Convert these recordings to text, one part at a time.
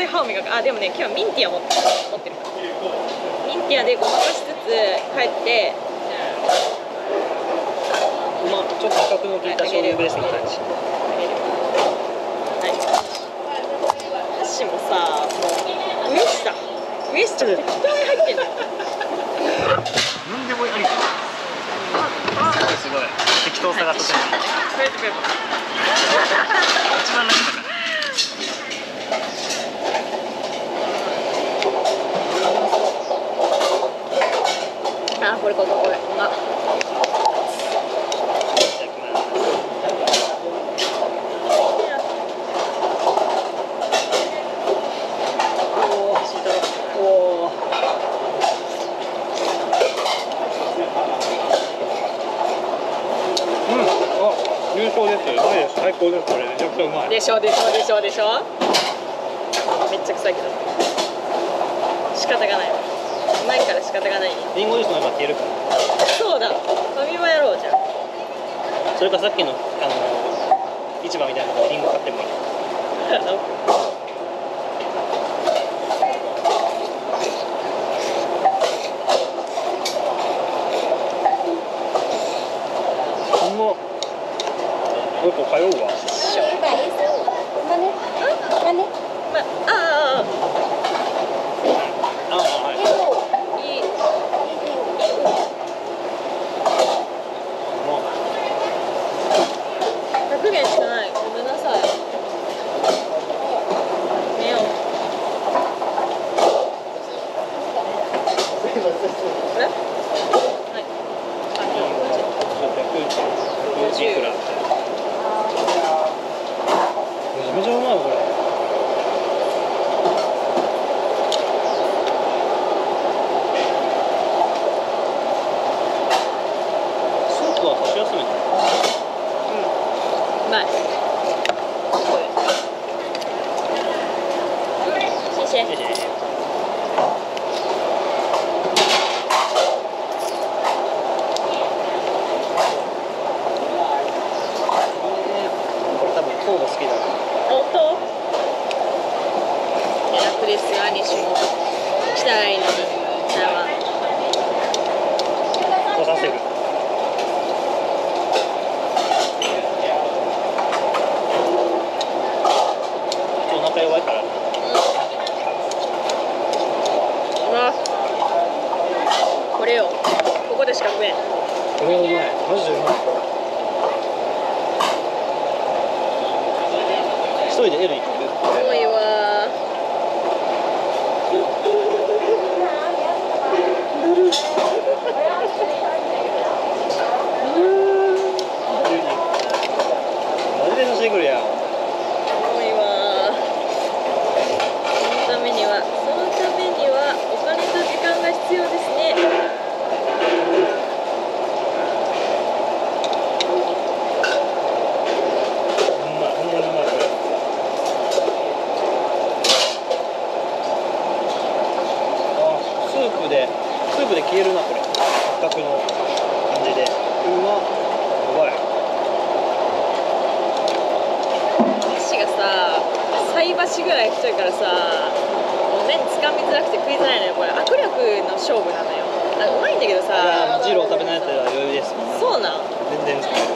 で歯を磨く。あ、でもね、今日ミンティア持ってるから。ミンティアでごまかしつつ帰って。 まあちょっと価格の効いた醤油ベースの感じ。 箸もさ、もうウエスト適当に入ってんの。 なんでもあり。すごい適当さがとてもいい。一番楽だから。 あ、これうまっ。 優勝です。最高です。これめちゃくちゃうまい。 でしょ。めっちゃ臭いけど仕方がない。うまいから仕方がない。 リンゴジュースの今消えるから。 そうだ。ファミマやろうじゃん。 それかさっきの市場みたいなのでリンゴ買ってもいい。これ通うわ。 100元しかない。ごめんなさい。寝よう。これ？はい。 いくら？めちゃめちゃうまいこれ。スープは箸休めた。 うまい。谢谢。 これ多分糖も好きだ。 本当？楽ですよ、アニシも。来たらいいのに。じゃあ。 来させる。お腹弱いから。 これよ。ここでしか食えん。 これうまい。マジでうまい。一人でエル行く？ 多いわ。 マジでさせてくれや。 多いわ。そのためにはお金と時間が必要ですね。 スープで消えるなこれ。八角の感じで。うまっ。やばい。 箸がさ、菜箸ぐらい太いからさ、もう麺つかみづらくて食いづらいのよ。これ握力の勝負なのよ。うまいんだけどさ。 ジロー食べないやつは余裕です。 そうなん。 全然使える。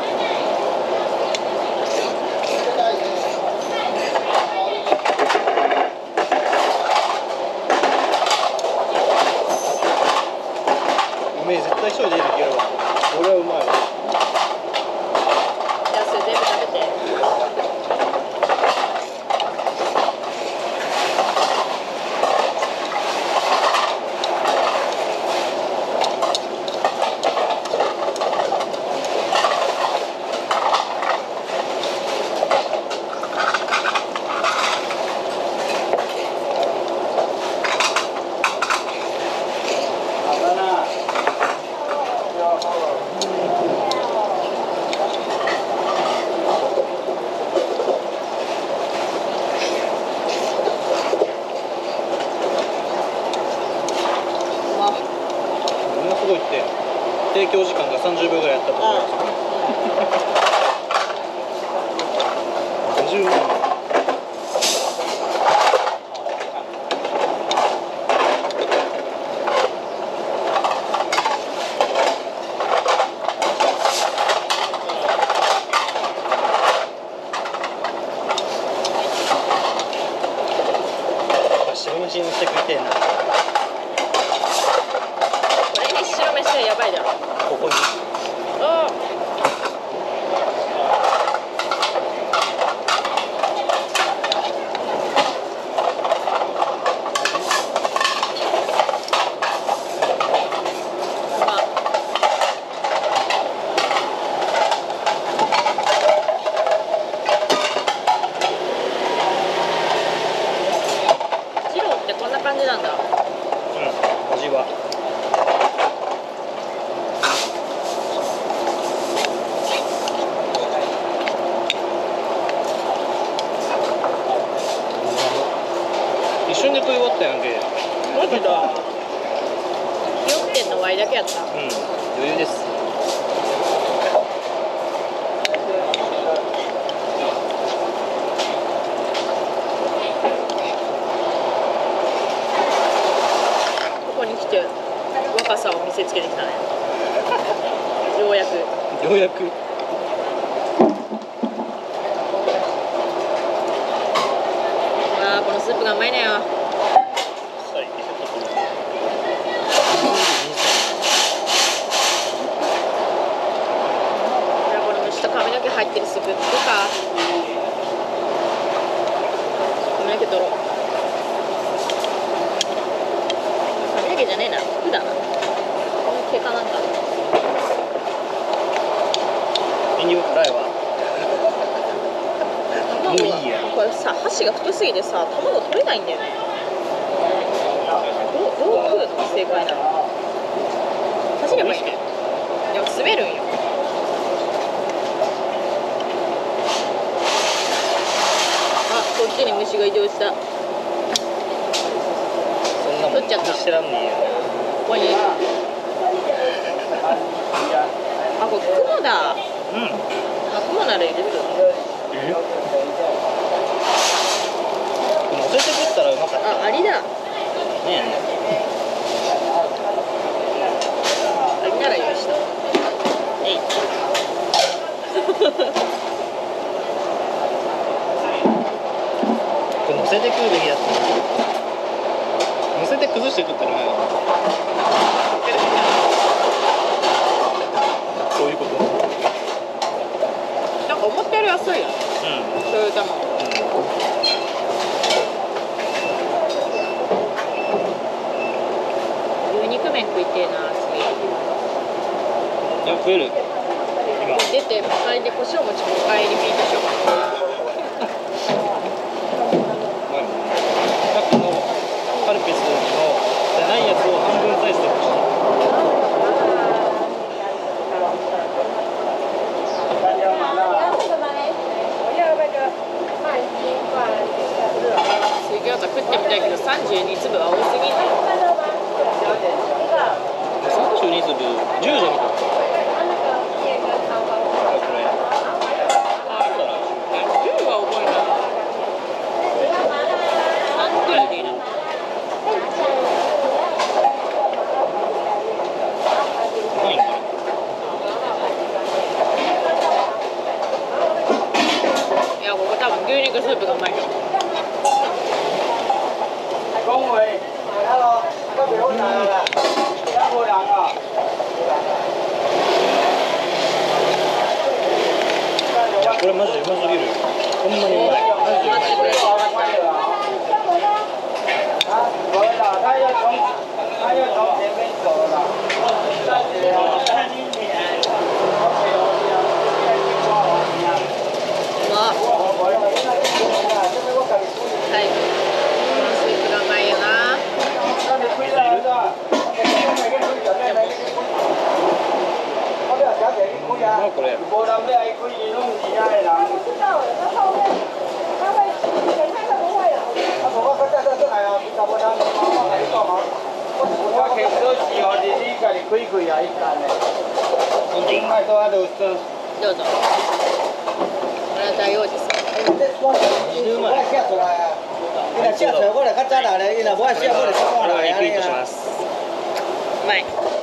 絶対一人でいけるわ。これはうまいわ。 じゃあそれ全部食べて。 提供時間が30秒ぐらいやったと思います。50万。 けど記憶点の Y だけやった。 うん、余裕です。 ここに来て若さを見せつけてきたね。ようやく。 ようやく。 ああ、このスープがうまいねよ。髪の毛入ってるスープどうか。髪の毛取ろう。髪の毛じゃねえな、服だな。この毛かなんか。 メニュー辛いわ。もういいや。 これさ、箸が太すぎてさ、卵取れないんだよね。どう食うの正解なの。走ればいいね。いや、滑るんよ。こっちに虫が移動した。 そんなもん取っちゃった。 知らんねえよ。 ここに。あ、これ雲だ。 うん。 あ、雲なら入れる。 乗せて食ったらうまかった。 あ、アリだ。 ねえ。 アリなら許した。えい。 乗せて食うべきだった。乗せて崩して食ったらうまいわ。そういうこと。 なんか思ったより安いよ。うん。そういう卵。牛肉麺食いてえな、次。 いや、食える。今。 出て、あれで胡椒餅もお帰りミートしようかな。 カルピスのじゃないやつを半分サイズで欲しい。水餃子食ってみたいけど32粒は多すぎる。32粒10じゃん。10は重いな。3くらいでいいな。いや、ここ多分牛肉スープがうまいよ。これマジでうますぎる。ほんまにうまい。マジでうまい。はい、スープがうまいよな。これ。どうぞ。これは大王子さん。うまい。うまい。